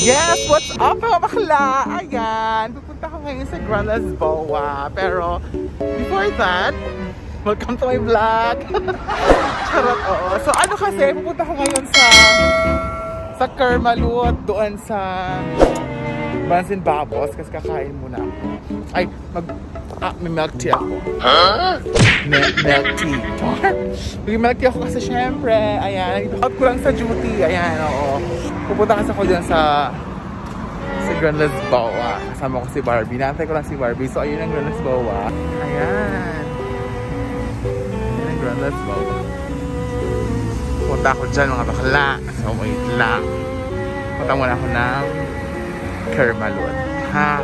Yes, what's up mga bakla? Ayan, pupunta ko ngayon sa Grand Lisboa. Pero, before that, welcome to my vlog. Charot, oo. So ano kasi, pupunta ko ngayon sa Kermalut, doon sa Bansin Babos, kasi kakain muna ako. Ay, may milk tea ako. Huh? Milk tea. May milk tea ako kasi syempre, ayan, out ko lang sa duty, ayan, oo. Pupunta kasi ako dyan sa Grand Lisboa. Kasama ko si Barbie. Naantay ko lang si Barbie. So, ayun ang Grand Lisboa. Ayan. Ayan ang Grand Lisboa. Punta ako dyan mga bakla. So, wait lang. Punta muna ako ng Kermalut. Ha?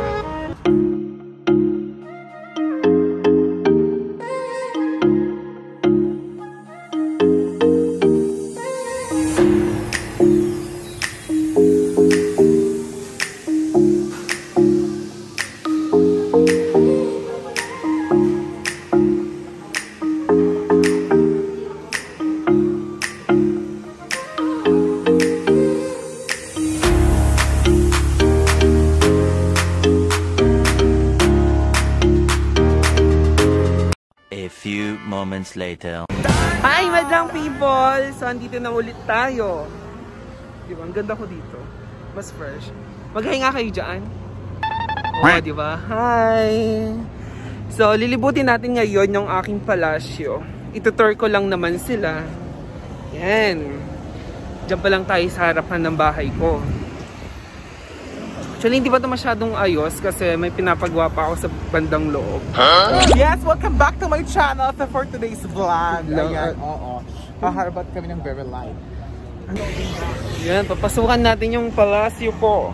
Few moments later. Hi, madlang people! So, andito na ulit tayo. Diba? Ang ganda ko dito. Mas fresh. Maghahinga kayo dyan. Oh, diba? Hi! So, lilibutin natin ngayon yung aking palasyo. Itutour ko lang naman sila. Yan. Diyan pa lang tayo sa harapan ng bahay ko. Actually, hindi pa ito masyadong ayos kasi may pinapagawa pa ako sa bandang loob. Huh? Yes, welcome back to my channel for today's vlog. Ayan, oo. Kaharbat kami ng very light. Yan, papasukan natin yung palasyo ko.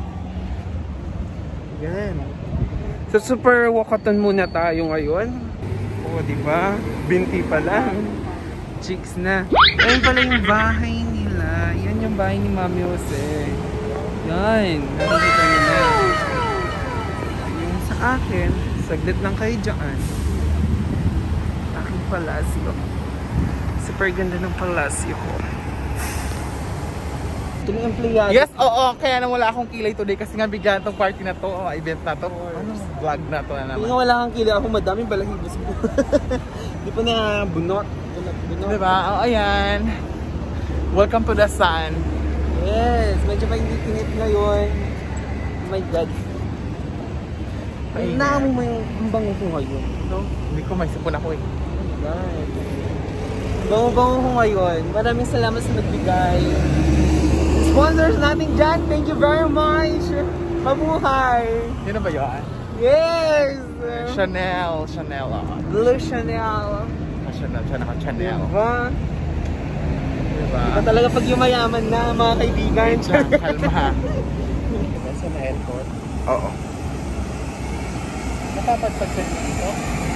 Yan. So, super wakaton muna tayo ngayon. Oo, diba? Binti pa lang. Chicks na. Ayun pala yung bahay nila. Yan yung bahay ni Mami Jose. Yan, nakikita nyo na. Yung sa akin, saglit lang kayo dyan. Aking palasyo. Super ganda ng palasyo ko. Ito yung empleyado. Yes, oo. Kaya na wala akong kilay today kasi nga bigla itong party na to, event na to. Ano, vlog na to na naman. Hindi nga wala kang kilay. Ako madaming balahibos mo. Hindi pa na bunot. Diba? Oo, ayan. Welcome to the sun. Yes, medyo mainit ngayon. Oh my God. Naamoy mo yung bango ko ngayon. No? Hindi ko, may sipon ako eh. Oh my God. Bango-bango ko ngayon. Maraming salamat sa nagbigay. Sponsors natin dyan, thank you very much. Mabuhay. Yun na ba yun? Yes! Chanel. Blue Chanel. Chanel. Diba? Diba? Diba talaga pag yumayaman na mga kaibigan? Kalma. Sa na airport? Oo. Napapadpag ka dito?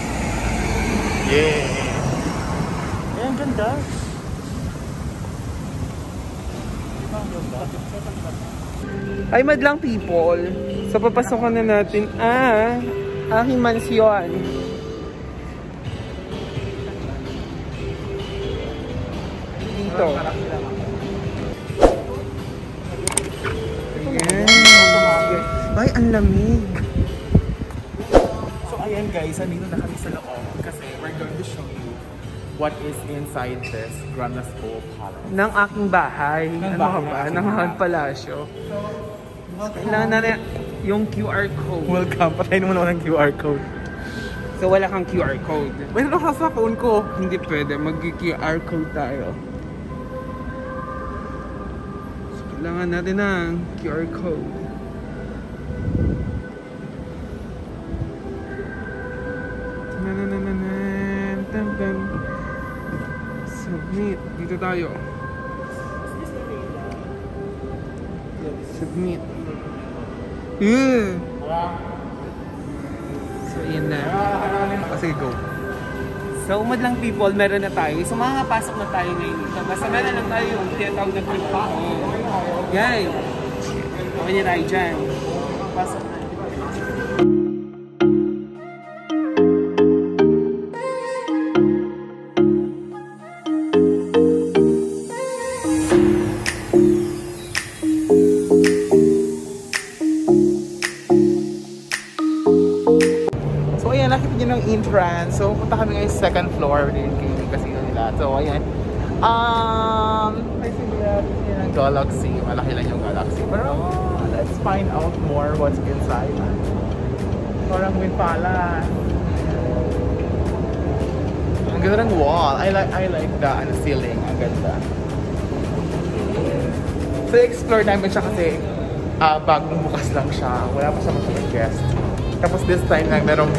Yeah. Ay, ang ganda. Ay, madlang people. So, papasokan na natin aking mansyon. Dito. Ayan. Ay, ang lamig. So, ayan guys, andito na kami sa loob kasi we're going to show you what is inside this Grand Lisboa Palace. Ng aking bahay. Ano ka ba? Ng aking palasyo. Kailangan natin yung QR code. Welcome. Patayin mo naman ng QR code. So, wala kang QR code. Mayroon ako sa phone ko. Hindi pwede. Mag-QR code tayo. So, kailangan natin ng QR code. Submit. Dito tayo. Submit. So, yan na. Sige, go. So, umadlang people, meron na tayo. So, makakapasok na tayo ngayon dito. Basta meron lang tayo yung tinatawag na trip pa. Yan. Okay na tayo dyan. Pasok na. entrance. So, punta kami ngayon sa second floor din yung casino nila. So, ayan. May sila yung Galaxy. Malaki lang yung Galaxy. Pero, let's find out more what's inside. Parang may pala. Ang ganda ng wall. I like the ceiling. Ang ganda. So, explore namin siya kasi bagong bukas lang siya. Wala pa siya masyadong guest. Tapos this time lang meron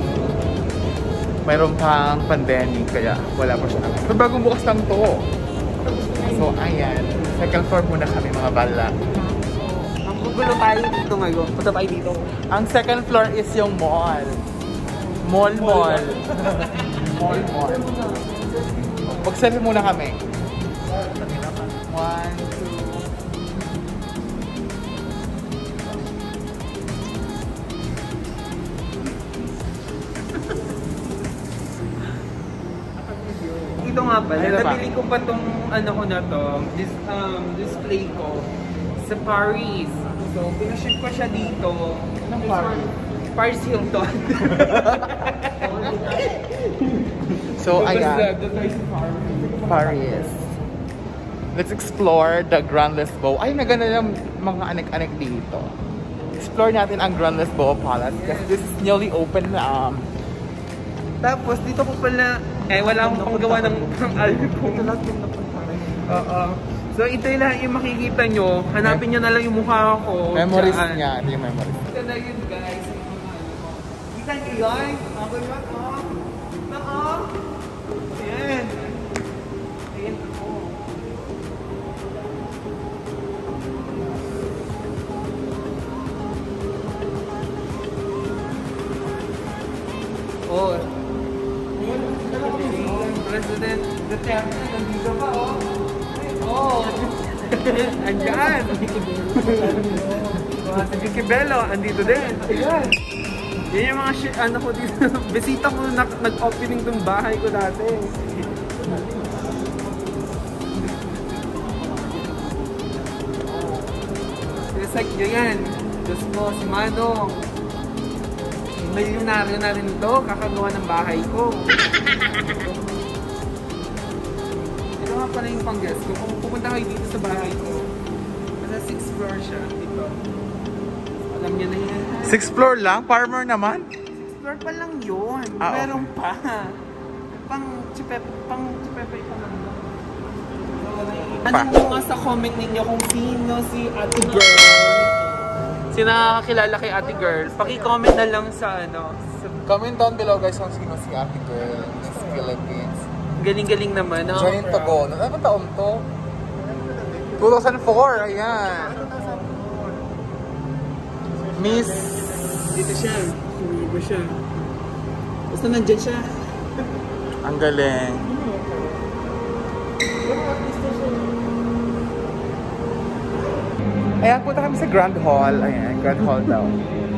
pang pandemic kaya wala pa siya naman. So, bagong bukas lang to. So, ayan. Second floor muna kami mga bala. Ang gugulo tayo dito ngayon. Punta tayo dito. Ang second floor is yung mall. Mall. Mall. Mag-selfie muna kami. 1, 2. Ito nga pala, Ano ba? nabili ko pa tong ano ko na to, display ko sa Paris. So, pinaship ko siya dito. Anong Paris? Paris Hilton. So, ayan. Paris. Let's explore the Grand Lisboa. Ay, naganda yung mga anek-anek dito. Explore natin ang Grand Lisboa Palace kasi this is newly open. Tapos, dito ko pala, wala akong panggawa ng album. Oo. So, ito yung lahat yung makikita nyo. Hanapin nyo na lang yung mukha ko. Memories Diyan. niya. Ito yung memories. Ito na yun, guys. Kita nyo yun? Ako yun, Ayan. Ayan ako. Oh. President Duterte, nandito pa, oh. Oh. Andyan. Si Vicky Bello, andito din. Ayan. Yan yung mga ano ko dito. Bisita ko nag-opening tong bahay ko dati. It's like yan. Diyos ko, si Manong. Milyonaryo na rin ito. Kakagawa ng bahay ko. Ito nga pala yung pang-guest ko. Kung pupunta kayo dito sa bahay ko, nasa 6th floor siya. Dito. Alam niyo na yan. 6th floor lang? Farmer naman? 6th floor pa lang yun. Meron pa. Pang-chipepe pa lang. Ano mo nga sa comment ninyo kung sino si Ate Girl? Sino nakakilala kay Ate Girl? Paki-comment na lang sa ano. Comment down below guys kung sino si Ate Girl in the Philippines. Galing-galing naman. Janine Tagon. Ano ba taon to? 2004. Ayan. Miss... Dito siya. Sumibo siya. Basta nandyan siya. Ang galing. Ayan, punta kami sa Grand Hall. Ayan, Grand Hall daw.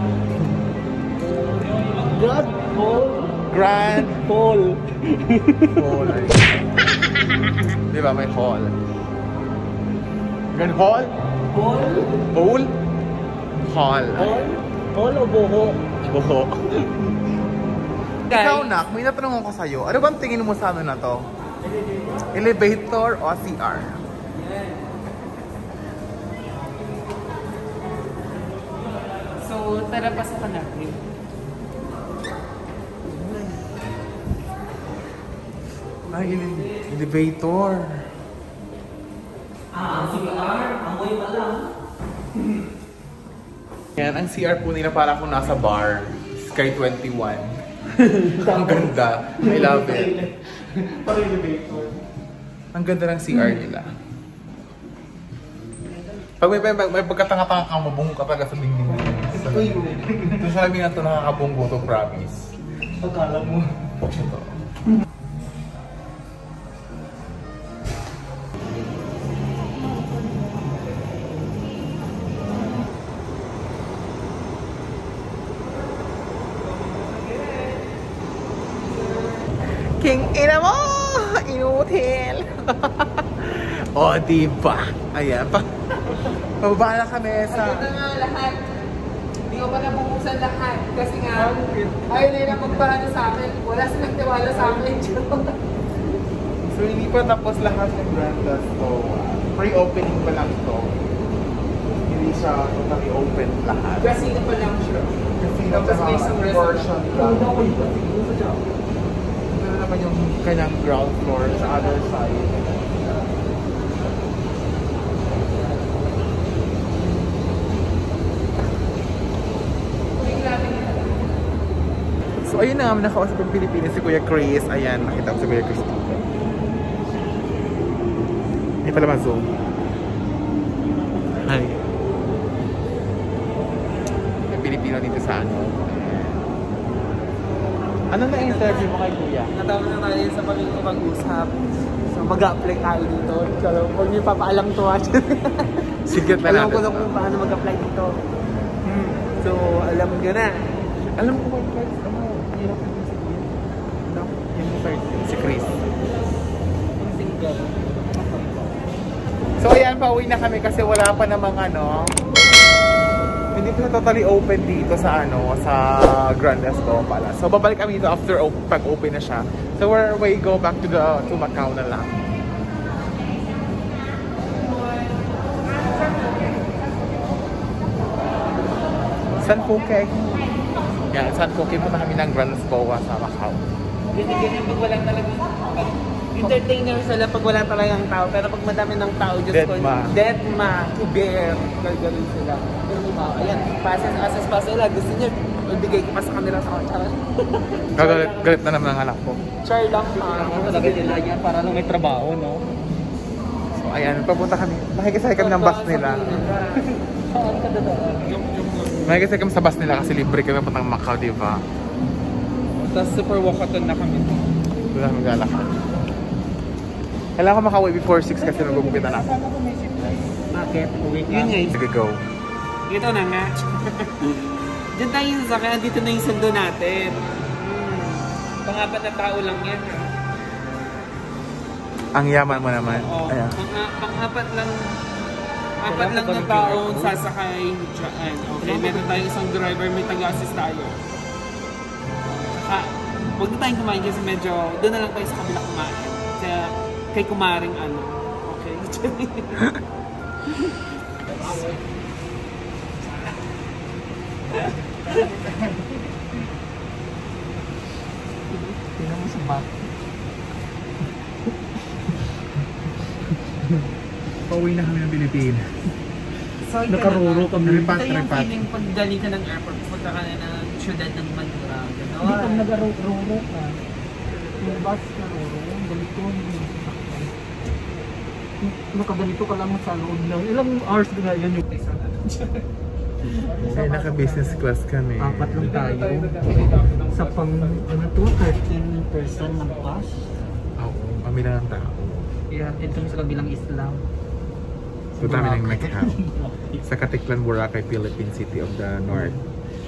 Grand Hall? Grand Hall. Hall. Di ba, may hall. Grand Hall? Hall? Hall? Hall. Hall o boho? Boho. Ikaw, Nak, may natanong ko sa'yo. Ano bang tingin mo sa ano na to? Elevator o CR? So, tara pasokan natin. Ay, elevator. CR? Amoy pa lang. Yan, ang CR po nila para kung nasa bar. Sky 21. Ang ganda. I love it. Ang ganda ng CR nila. Pag may pagkatanga-tanga kang mabungo ka talaga sa dingding. Ito sabi nga ito nakakabunggo to, promise. Pagkala mo. Ito. King ina mo! Inutil! O, diba? Ayan pa. Pababa na kami sa... Ito nga lahat. Hindi ko pa nabubuksan lahat. Kasi nga, ayaw nila magpaano sa akin. Wala silang tiwala sa akin. So hindi pa tapos lahat ng Grandas to. Pre-opening pa lang to. Hindi siya totally open lahat. Gasino pa lang siya. Kasi Tapos may isang portion lang. restaurant. Ito naman yung kanyang ground floor sa other side. So ayun na nga, nakausap ng Pilipinas si Kuya Chris. Ayan, nakita ko si Kuya Chris dito. Hindi pala ma-zoom. Hi. May Pilipino dito sa ano. Anong na-interview mo kay Kuya? Natawag na tayo sa pamilya mag-usap. So mag-apply tayo dito. So huwag niyo papaalam to. Secret na Alam ko natin. lang kung paano mag-apply dito. So alam ko na. Alam ko kung ano, hirap na si Kuya. No? Yung third, si Chris. Single. So ayan, pauwi na kami kasi wala pa namang ano. Hindi pa totally open dito sa ano, sa Grandas Bow pala. So babalik kami dito after pag-open na siya. So we go back to Macau na lang. San Poke. Yan, San Poke po na kami ng Grandas Bow sa Macau. Ganyan pag walang talagang entertainer sila pag wala talagang tao. Pero pag madami ng tao, Diyos ko, deadma, bear, gagawin sila. Ayan, passes pa sila. Gusto niya, ibigay ko pa sa kanila sa kanya. Galit na naman ang anak ko. Char lang pa. Talaga nila yan para lang may trabaho, no? So ayan, papunta kami. Makikisay kami ng bus nila. Makikisay kami sa bus nila kasi libre kami papuntang Macau, di ba? Tapos super walkathon na kami. Wala kami galakad. Kailangan ko makauwi before 6 kasi magugupita na ako. Bakit? Uwi ka? Yun nga. Sige, go. Ito na nga. Diyan tayo sa sakyan. Dito na yung sundo natin. Pang-apat na tao lang yan. Ha? Ang yaman mo naman. Oo. Ayan. Pang-apat lang. Apat lang na taong sasakay dyan. Okay, meron tayong isang driver, may taga-assist tayo. Huwag na tayong kumain kasi medyo doon na lang tayo sa kabila kumain. Kay kumaring ano. Okay. Tingnan mo sa back. Pauwi na kami ng Pilipinas. So, Nakaruro kami. Ito yung feeling pag galing ka ng airport, punta ka na ng syudad ng Manila. Hindi pag nag-ruro ka. Yung bus na ruro, ganito nakaganito ka lang sa loob lang. Ilang hours na yan yung Ay, naka-business class kami. apat lang tayo. Sa pang, ano to, 13 person ng bus. Oo, kami lang ang tao. Yeah, ito sa kabilang Islam. Punta kami ng Macau. Sa Caticlan, Boracay, Philippine City of the North.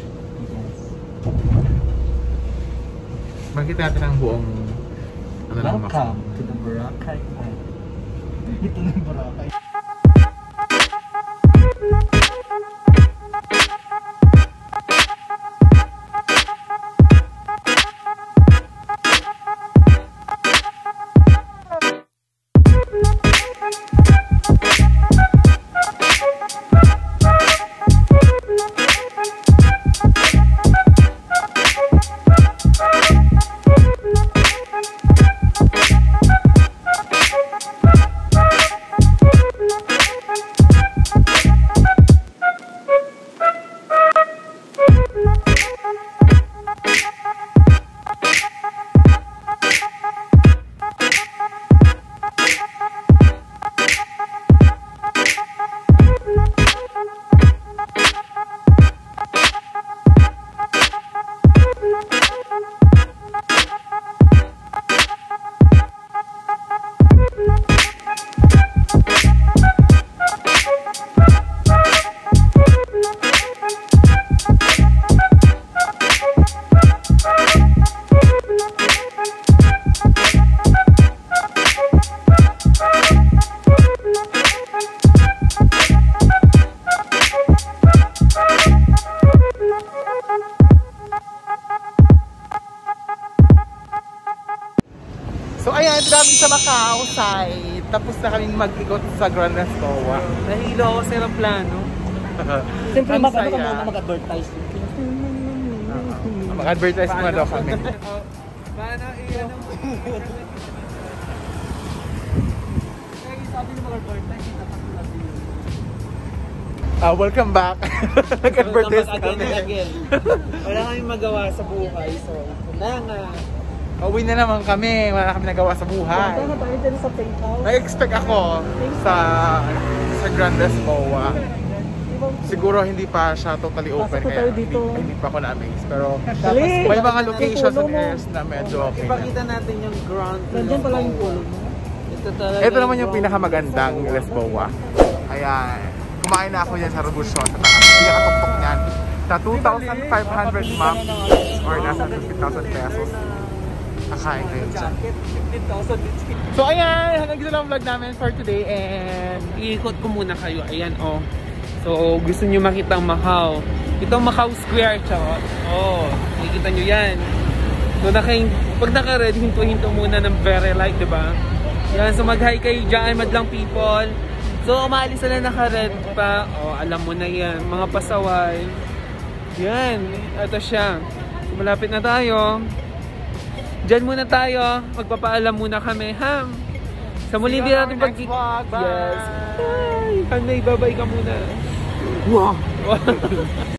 Makita natin ang buong ano ng Macau. Welcome to the Boracay. Ito na yung Boracay. Macau side. Tapos na kaming mag-ikot sa Grandas Boa. Nahilo ako sa aeroplano. Siyempre, Ang mag-ano ka saya. muna mag-advertise. Mag-advertise muna daw kami. Paano iyan ang... Sabi ni mag-advertise, Welcome back. Nag-advertise Welcome back kami. again. Wala kaming magawa sa buhay, so ito na nga. Uwi na naman kami. Wala na kami nagawa sa buhay. Punta na tayo dyan sa penthouse. Nag-expect ako sa Grandas Boa. Siguro hindi pa siya totally open Pasok kaya tayo dito. hindi pa ako na-amaze. Pero Dali! may mga locations and Pulo mo. areas na medyo okay na. Ipakita natin yung ground. Nandiyan pala yung pulo mo. Ito talaga. Ito naman yung pinakamagandang Lesboa. Ayan. Kumain na ako yan sa Robusion. Sa taas. Pinakatuktok niyan. Sa 2,500 ma'am or nasa 50,000 pesos. Nakain kayo dyan. 15,000. So ayan, hanggang dito lang ang vlog namin for today and Iikot ko muna kayo. Ayan, oh. So, gusto nyo makita ang Macau. Ito ang Macau Square, charot. Oh, makikita nyo yan. So, pag naka-red, hinto-hinto muna ng very light, diba? Yan, so mag-hi kayo dyan, madlang people. So, umaalis na naka-red pa. Oh, alam mo na yan. Mga pasaway. Yan, ito siya. So, malapit na tayo. Diyan muna tayo. Magpapaalam muna kami, ha? Sa muli din natin next vlog. Bye! Yes. Bye! Hanay, babay ka muna. Wow!